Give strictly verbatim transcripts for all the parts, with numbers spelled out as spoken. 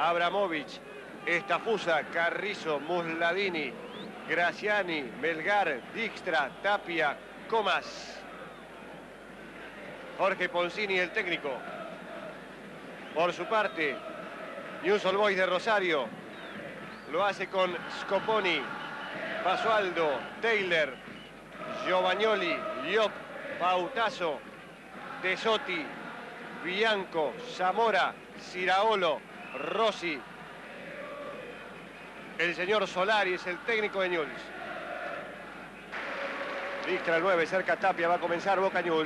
Abramovich, Estafusa, Carrizo, Musladini, Graziani, Melgar, Dijkstra, Tapia, Comas. Jorge Poncini, el técnico. Por su parte, Newell's Old Boys de Rosario lo hace con Scoponi, Basualdo, Taylor, Giovagnoli, Liop, Pautazo, De Sotti, Bianco, Zamora, Ciraolo, Rossi. El señor Solari es el técnico de Newell's. Dijkstra el nueve, cerca Tapia, va a comenzar Boca Newell's.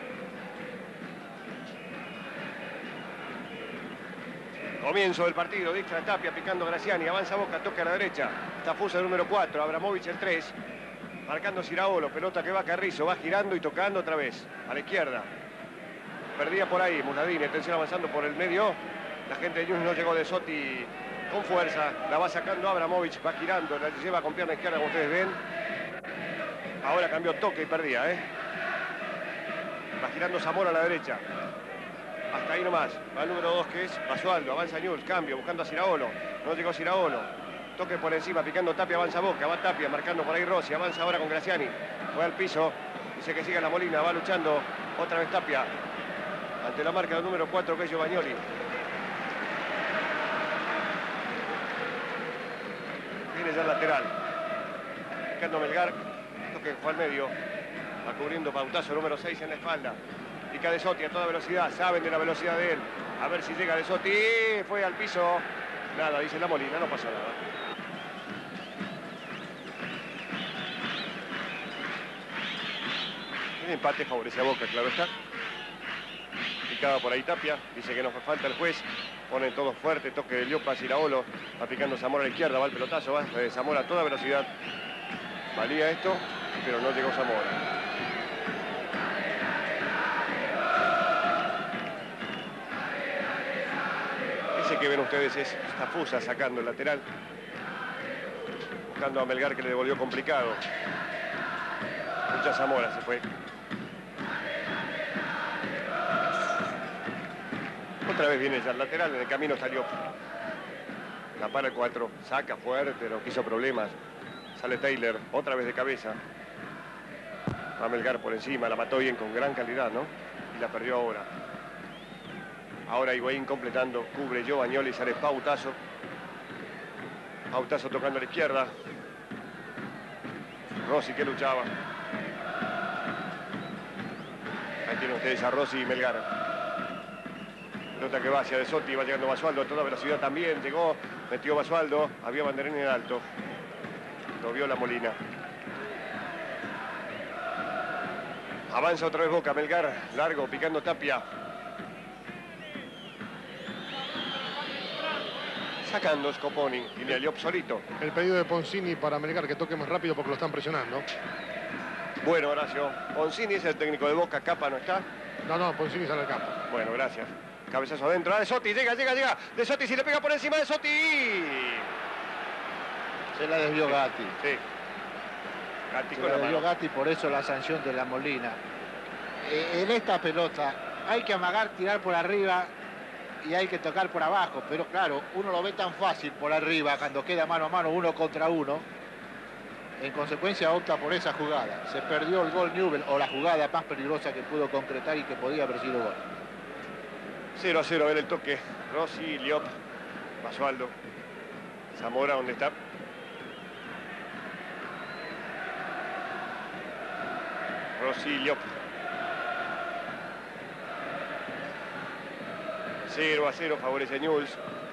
Comienzo del partido, Dijkstra, Tapia, picando Graziani, avanza Boca, toca a la derecha. Estafusa el número cuatro, Abramovich el tres. Marcando Ciraolo, pelota que va a Carrizo, va girando y tocando otra vez. A la izquierda. Perdía por ahí, Musladini, atención avanzando por el medio. La gente de Newell's no llegó, De Sotti con fuerza. La va sacando Abramovich, va girando, la lleva con pierna izquierda como ustedes ven. Ahora cambió toque y perdía, ¿eh? Va girando Zamora a la derecha. Hasta ahí nomás. Va el número dos que es Basualdo. Avanza Newell's, cambio, buscando a Ciraolo. No llegó Ciraolo. Toque por encima, picando Tapia, avanza Boca. Va Tapia, marcando por ahí Rossi. Avanza ahora con Graziani. Fue al piso. Dice que siga la Molina. Va luchando otra vez Tapia. Ante la marca del número cuatro que es Giovagnoli. Viene ya el lateral. Picando Melgar. Toque fue al medio. Va cubriendo Pautazo, número seis en la espalda. Pica De Sotti a toda velocidad, saben de la velocidad de él. A ver si llega De Sotti. Fue al piso. Nada, dice la Molina, no pasó nada. El empate favorece a Boca, claro está. Picaba por ahí Tapia, dice que no fue falta el juez. Ponen todos fuerte, toque de Liopa, Ciraolo. Va picando Zamora a la izquierda, va el pelotazo, va de Zamora a toda velocidad. Valía esto, pero no llegó Zamora. Que ven ustedes es Estafusa sacando el lateral, buscando a Melgar, que le devolvió complicado. Mucha Zamora se fue. Otra vez viene ya el lateral, en el camino salió. La para el cuatro, saca fuerte, no quiso problemas. Sale Taylor, otra vez de cabeza. Va Melgar por encima, la mató bien con gran calidad, ¿no? Y la perdió ahora. Ahora Higuaín completando, cubre Giovagnoli, sale Pautazo. Pautazo tocando a la izquierda. Rossi que luchaba. Ahí tienen ustedes a Rossi y Melgar. Pelota que va hacia De Sotti, va llegando Basualdo a toda velocidad también. Llegó, metió Basualdo, había banderín en alto. Lo vio la Molina. Avanza otra vez Boca, Melgar, largo, picando Tapia. Sacando Scoponi, y le Liop solito. El pedido de Poncini para Melgar que toque más rápido porque lo están presionando. Bueno, Horacio. Poncini es el técnico de Boca, Capa no está. No, no, Poncini sale al campo. Bueno, gracias. Cabezazo adentro. Ah, De Sotti, llega, llega, llega. De Sotti, si le pega por encima de Sotti. Se la desvió Gatti. Sí. Gatti Se con la la desvió mano. Gatti, por eso la sanción de la Molina. Eh, en esta pelota hay que amagar, tirar por arriba y hay que tocar por abajo, pero claro, uno lo ve tan fácil por arriba cuando queda mano a mano, uno contra uno. En consecuencia opta por esa jugada. Se perdió el gol Newell's, o la jugada más peligrosa que pudo concretar y que podía haber sido gol. cero a cero, a ver el toque. Rossi, Liop, Basualdo. Zamora, ¿dónde está? Rossi, Liop. cero a cero, favorece a Newell's.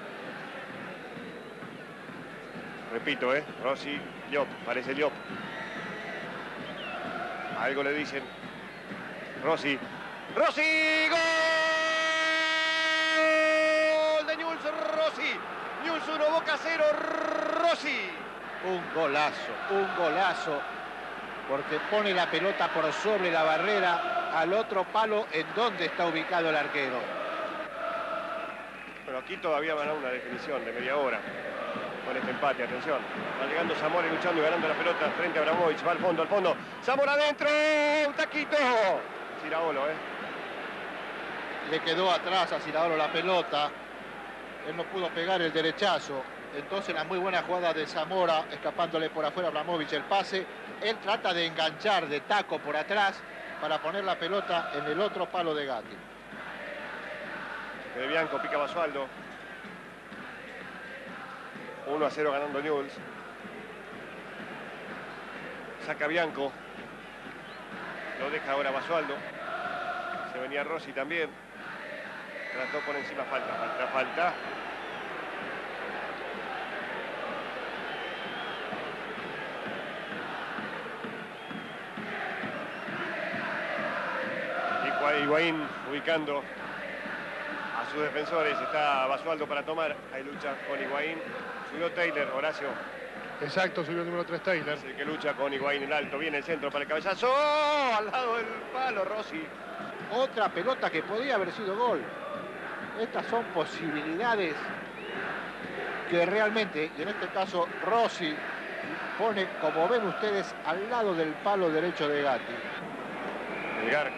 Repito, ¿eh? Rossi, Liop, parece Liop. Algo le dicen. Rossi. ¡Rossi! ¡Gol de Newell's! ¡Rossi! Newell's uno, Boca cero, Rossi. Un golazo, un golazo, porque pone la pelota por sobre la barrera al otro palo en donde está ubicado el arquero. Bueno, aquí todavía van a una definición de media hora con este empate, atención. Va llegando Zamora y luchando y ganando la pelota frente a Abramovich. Va al fondo, al fondo. Zamora adentro, un taquito. Ciraolo, ¿eh? Le quedó atrás a Ciraolo la pelota. Él no pudo pegar el derechazo. Entonces la muy buena jugada de Zamora, escapándole por afuera a Abramovich el pase. Él trata de enganchar de taco por atrás para poner la pelota en el otro palo de Gatti. De Bianco pica Basualdo. uno a cero ganando Newell's. Saca Bianco. Lo deja ahora Basualdo. Se venía Rossi también. Trató por encima, falta, falta, falta. Higuaín ubicando a sus defensores. Está Basualdo para tomar. Hay lucha con Higuaín. Subió Taylor, Horacio. Exacto, subió el número tres Taylor. Es el que lucha con Higuaín en alto. Viene el centro para el cabezazo. ¡Oh! Al lado del palo, Rossi. Otra pelota que podía haber sido gol. Estas son posibilidades que realmente, y en este caso Rossi pone, como ven ustedes, al lado del palo derecho de Gatti. Melgar.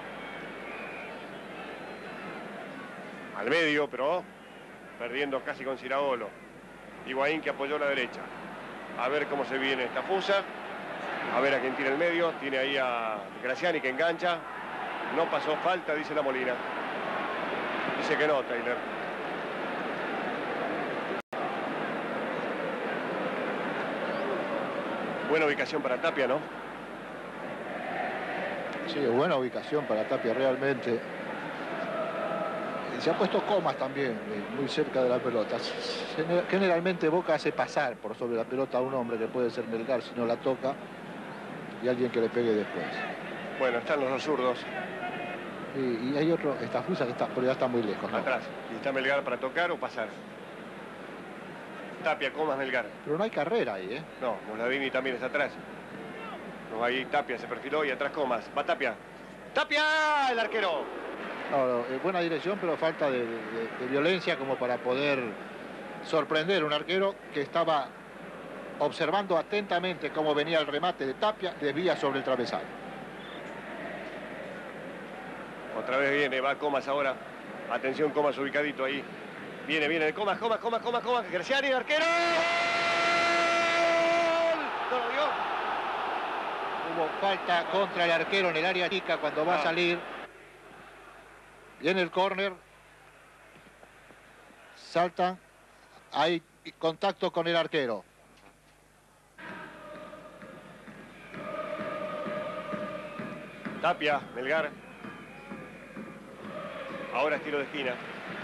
Al medio, pero perdiendo casi con Siraolo. Higuaín que apoyó la derecha. A ver cómo se viene esta fusa. A ver a quién tiene el medio. Tiene ahí a Graziani que engancha. No pasó falta, dice la Molina. Dice que no, Taylor. Buena ubicación para Tapia, ¿no? Sí, buena ubicación para Tapia realmente. Se ha puesto Comas también, muy cerca de la pelota. Generalmente Boca hace pasar por sobre la pelota a un hombre que puede ser Melgar si no la toca y alguien que le pegue después. Bueno, están los dos zurdos. Y, y hay otro, Estafusa, que está, pero ya está muy lejos, ¿no? Atrás. ¿Y está Melgar para tocar o pasar? Tapia, Comas, Melgar. Pero no hay carrera ahí, ¿eh? No, Mosladini también está atrás. No, ahí Tapia se perfiló y atrás Comas. Va Tapia. ¡Tapia! El arquero. No, no, eh, buena dirección, pero falta de, de, de violencia como para poder sorprender un arquero que estaba observando atentamente cómo venía el remate de Tapia, desvía sobre el travesaño. Otra vez viene, va Comas ahora. Atención, Comas ubicadito ahí. Viene, viene, Comas, Comas, Comas, Comas, Comas. Graziani, el arquero. No lo dio. Hubo falta contra el arquero en el área chica cuando va ah. a salir. Viene el córner. Saltan. Hay contacto con el arquero. Tapia, Melgar. Ahora es tiro de esquina.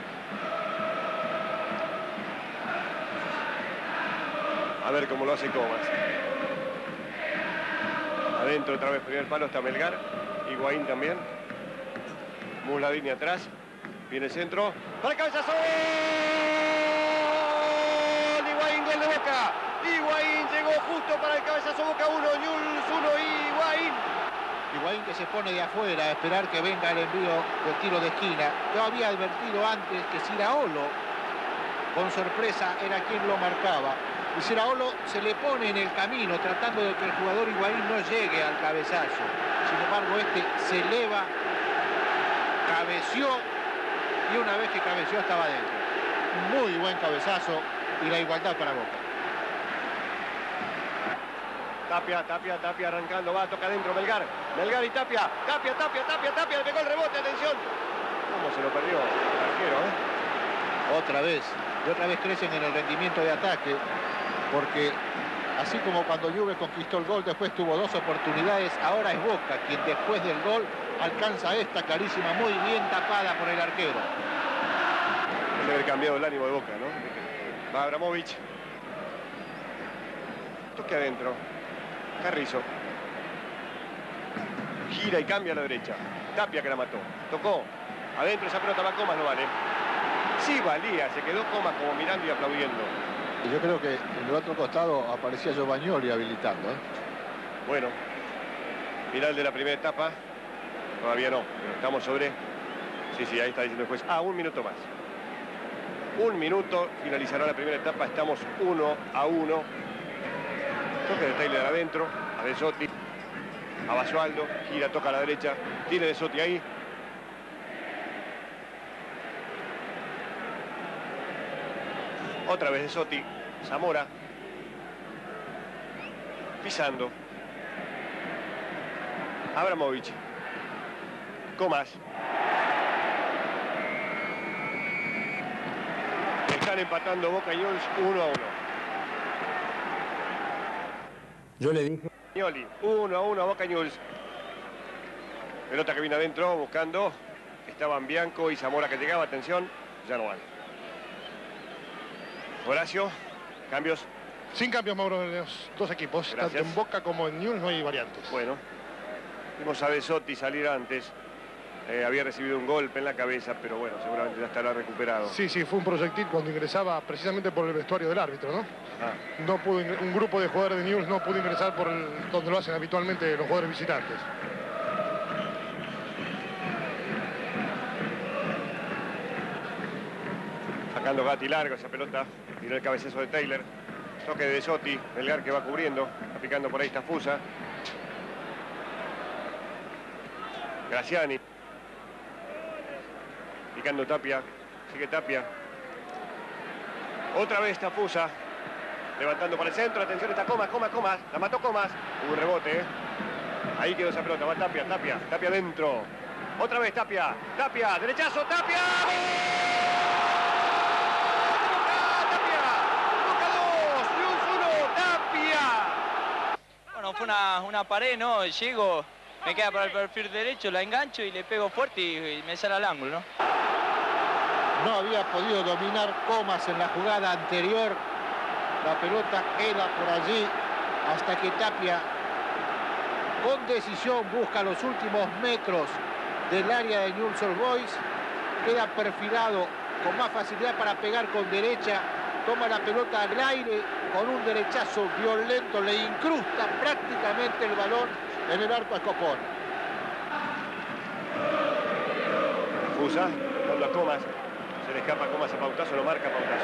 A ver cómo lo hace Comas. Adentro otra vez primer palo está Melgar. Higuaín también. Mosladini atrás. Viene el centro. ¡Para el cabezazo! Higuaín, gol de Boca. Higuaín llegó justo para el cabezazo. Boca uno, Newell's uno. Higuaín. Higuaín que se pone de afuera a esperar que venga el envío del tiro de esquina. Yo había advertido antes que Siraolo, con sorpresa, era quien lo marcaba. Y Siraolo se le pone en el camino tratando de que el jugador Higuaín no llegue al cabezazo. Sin embargo, este se eleva, cabeció y una vez que cabeció estaba dentro. Muy buen cabezazo y la igualdad para Boca. Tapia, Tapia, Tapia arrancando, va, toca adentro Melgar. Melgar y Tapia, Tapia, Tapia, Tapia, Tapia, le pegó el rebote, atención. ¿Cómo se lo perdió el arquero, eh? Otra vez, y otra vez crecen en el rendimiento de ataque, porque así como cuando Juve conquistó el gol, después tuvo dos oportunidades, ahora es Boca quien después del gol alcanza esta clarísima, muy bien tapada por el arquero. Debe haber cambiado el ánimo de Boca, ¿no? Va Abramovich. Toque adentro. Carrizo. Gira y cambia a la derecha. Tapia que la mató. Tocó. Adentro esa pelota va Comas, no vale. Sí valía, se quedó Comas como mirando y aplaudiendo. Y yo creo que en el otro costado aparecía Giovagnoli habilitando, ¿eh? Bueno, final de la primera etapa. Todavía no, pero estamos sobre... Sí, sí, ahí está diciendo el juez. Ah, un minuto más. Un minuto, finalizará la primera etapa. Estamos uno a uno. Toque de Taylor adentro, a De Sotti, a Basualdo, gira, toca a la derecha, tiene De Sotti ahí. Otra vez de Sotti. Zamora. Pisando. Abramovich. Comas. Están empatando Boca y Newell's uno a uno. Yo le dije... Viñoli, uno a uno a Boca y Newell's. Pelota que viene adentro buscando. Estaban Bianco y Zamora que llegaba. Atención, ya no van. Horacio, cambios. Sin cambios, Mauro, en los dos equipos. Gracias. Tanto en Boca como en Newell's no hay variantes. Bueno, vimos a De Sotti salir antes. Eh, había recibido un golpe en la cabeza, pero bueno, seguramente ya estará recuperado. Sí, sí, fue un proyectil cuando ingresaba precisamente por el vestuario del árbitro, ¿no? Ah. No pudo, un grupo de jugadores de Newell's no pudo ingresar por el, donde lo hacen habitualmente los jugadores visitantes. Sacando Gatti largo esa pelota. Tiró el cabezazo de Taylor. Toque de De Sotti. Melgar que va cubriendo. Aplicando por ahí Tafusa. Graciani. Picando Tapia. Sigue Tapia. Otra vez Tafusa. Levantando para el centro. Atención, está Comas, Comas, Comas. La mató Comas. Hubo un rebote. ¿eh? Ahí quedó esa pelota. Va Tapia, Tapia. Tapia dentro. Otra vez Tapia. Tapia. Derechazo. Tapia. Bueno, fue una, una pared, ¿no? Llego, me queda para el perfil derecho, la engancho y le pego fuerte y, y me sale al ángulo, ¿no? No había podido dominar Comas en la jugada anterior. La pelota queda por allí hasta que Tapia, con decisión, busca los últimos metros del área de Newell's Old Boys. Queda perfilado con más facilidad para pegar con derecha. Toma la pelota al aire con un derechazo violento. Le incrusta prácticamente el balón en el arco a Escopón. Fusa, cuando a Comas. Se le escapa Comas a Pautazo, lo marca Pautazo.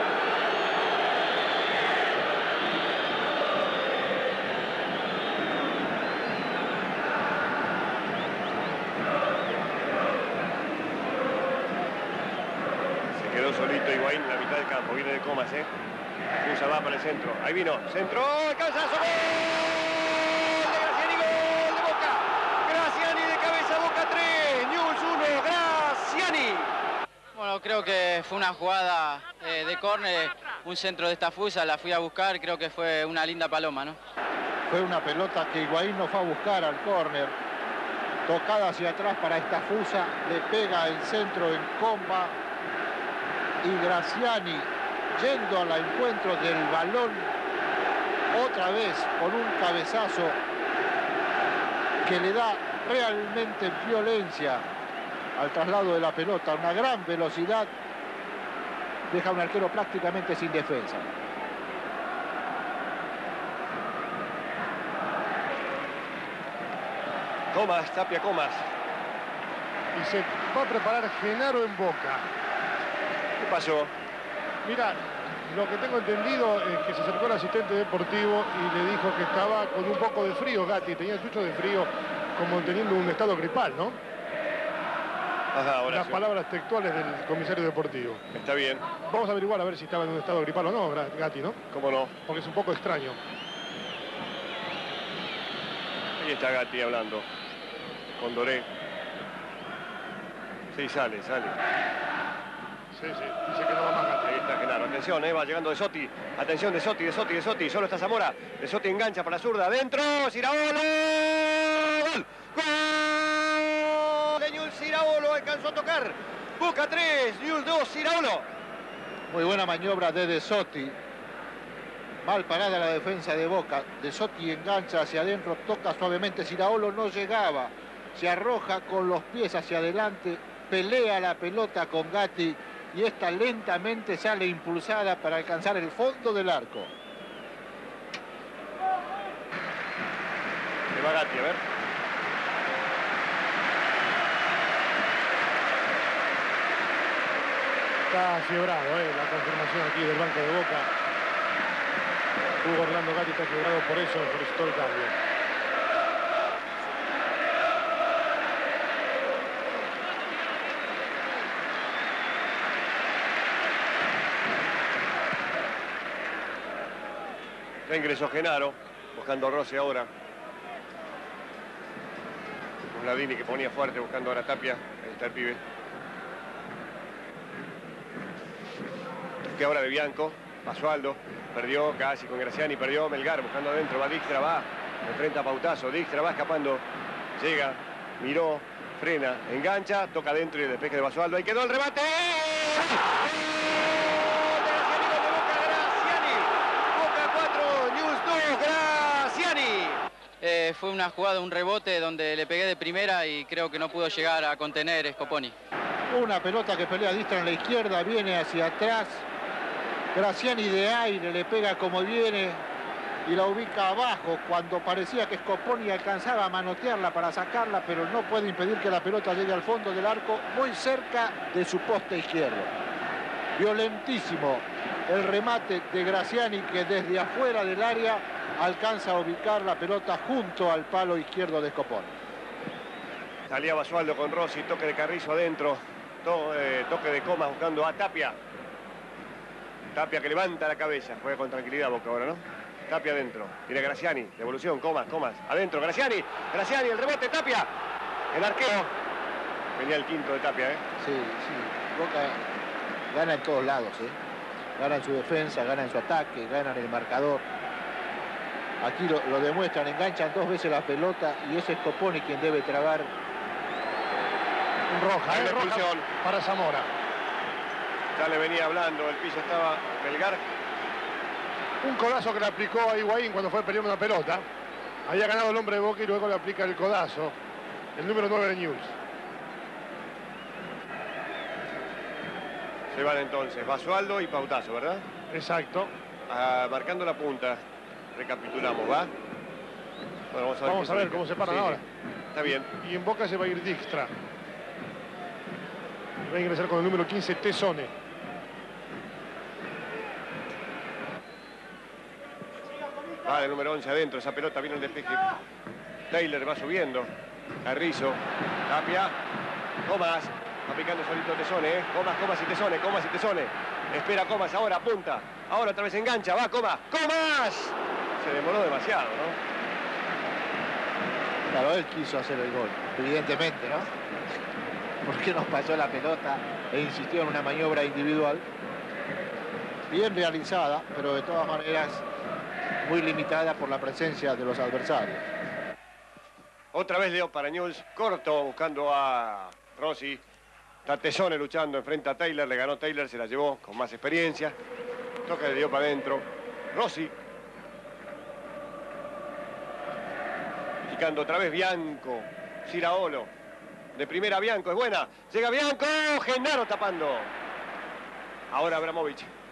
Se quedó solito Higuaín en la mitad del campo. Viene de Comas, ¿eh? Fusa va para el centro. Ahí vino. Centro. ¡Cabezazo! ¡Gol! De Graciani, gol de Boca. Graciani de cabeza, Boca tres. Newell's uno. Graciani. Bueno, creo que fue una jugada eh, de córner, un centro de esta fusa, la fui a buscar, creo que fue una linda paloma, ¿no? Fue una pelota que Higuaín no fue a buscar al córner. Tocada hacia atrás para esta fusa. Le pega el centro en comba. Y Graciani, yendo al encuentro del balón, otra vez con un cabezazo que le da realmente violencia al traslado de la pelota, una gran velocidad, deja a un arquero prácticamente sin defensa. Comas, Tapia Comas. Y se va a preparar Genaro en Boca. ¿Qué pasó? Mira, lo que tengo entendido es que se acercó el asistente deportivo y le dijo que estaba con un poco de frío, Gatti. Tenía mucho de frío, como teniendo un estado gripal, ¿no? Ajá, ahora Las sí. palabras textuales del comisario deportivo. Está bien. Vamos a averiguar a ver si estaba en un estado gripal o no, Gatti, ¿no? ¿Cómo no? Porque es un poco extraño. Ahí está Gatti hablando con Doré. Sí, sale, sale. Sí, sí, dice que no va más Gatti. Ahí está Genaro. Atención, eh, va llegando De Sotti. Atención, De Sotti, De Sotti, De Sotti. Solo está Zamora. De Sotti engancha para la zurda. Adentro. Siraolo. ¡Gol! ¡Gol! De Newell's, Siraolo alcanzó a tocar. Boca tres, Newell's dos, Siraolo. Muy buena maniobra de De Sotti. Mal parada la defensa de Boca. De Sotti engancha hacia adentro, toca suavemente. Siraolo no llegaba. Se arroja con los pies hacia adelante. Pelea la pelota con Gatti. Y esta lentamente sale impulsada para alcanzar el fondo del arco. Se va Gatti, a ver. Está fiebrado, ¿eh? La confirmación aquí del banco de Boca. Hugo Orlando Gatti está fiebrado, por eso solicitó el cambio. Ya ingresó Genaro, buscando a Rossi ahora. Ladini que ponía fuerte, buscando ahora a Tapia. Ahí está el pibe. Que ahora de Bianco. Basualdo. Perdió casi con Graziani. Perdió Melgar buscando adentro. Va Dijkstra, va. Enfrenta a Pautazo. Dijkstra va escapando. Llega. Miró. Frena. Engancha. Toca adentro y el despeje de Basualdo. Ahí quedó el remate. Eh, fue una jugada, un rebote donde le pegué de primera y creo que no pudo llegar a contener Scoponi. Una pelota que pelea Dijkstra en la izquierda, viene hacia atrás. Graziani de aire le pega como viene y la ubica abajo cuando parecía que Scoponi alcanzaba a manotearla para sacarla, pero no puede impedir que la pelota llegue al fondo del arco, muy cerca de su poste izquierdo. Violentísimo el remate de Graziani, que desde afuera del área alcanza a ubicar la pelota junto al palo izquierdo de Scoponi. Salía Basualdo con Rossi, toque de Carrizo adentro, to, eh, toque de Comas buscando a Tapia. Tapia que levanta la cabeza, juega con tranquilidad Boca ahora, ¿no? Tapia adentro, tiene Graziani, devolución, Comas, Comas, adentro, Graziani, Graziani, el rebote, Tapia, el arquero. Venía el quinto de Tapia, ¿eh? Sí, sí, Boca gana en todos lados, ¿eh? Gana en su defensa, gana en su ataque, gana en el marcador. Aquí lo, lo demuestran, enganchan dos veces la pelota y es Scoponi quien debe tragar. Roja, ¿eh? Roja para Zamora. Ya le venía hablando, el piso estaba Melgar. Un codazo que le aplicó a Higuaín cuando fue peleando una pelota. Había ganado el hombre de Boca y luego le aplica el codazo. El número nueve de Newell's. Se van entonces Basualdo y Pautazo, ¿verdad? Exacto. Ah, marcando la punta. Recapitulamos, ¿va? Bueno, vamos a ver, vamos a ver cómo se paran sí, ahora. Está bien. Y en Boca se va a ir Dijkstra. Va a ingresar con el número quince, Tesone. Va el número once adentro, esa pelota vino el despeje. Taylor va subiendo. Carrizo. Tapia. Comas. Va picando solito Tesone, ¿eh? Comas, Comas y Tesone, Comas y Tesone. Espera Comas, ahora apunta. Ahora otra vez engancha, va Comas. ¡Comas! Se demoró demasiado, ¿no? Claro, él quiso hacer el gol, evidentemente, ¿no? Porque nos pasó la pelota e insistió en una maniobra individual. Bien realizada, pero de todas maneras muy limitada por la presencia de los adversarios. Otra vez Leo para Newell's, corto, buscando a Rossi. Está Tesone luchando, enfrenta a Taylor, le ganó Taylor, se la llevó con más experiencia. Toca, le dio para adentro. Rossi. Picando otra vez Bianco. Siraolo. De primera Bianco, es buena. Llega Bianco, Genaro tapando. Ahora Abramovich.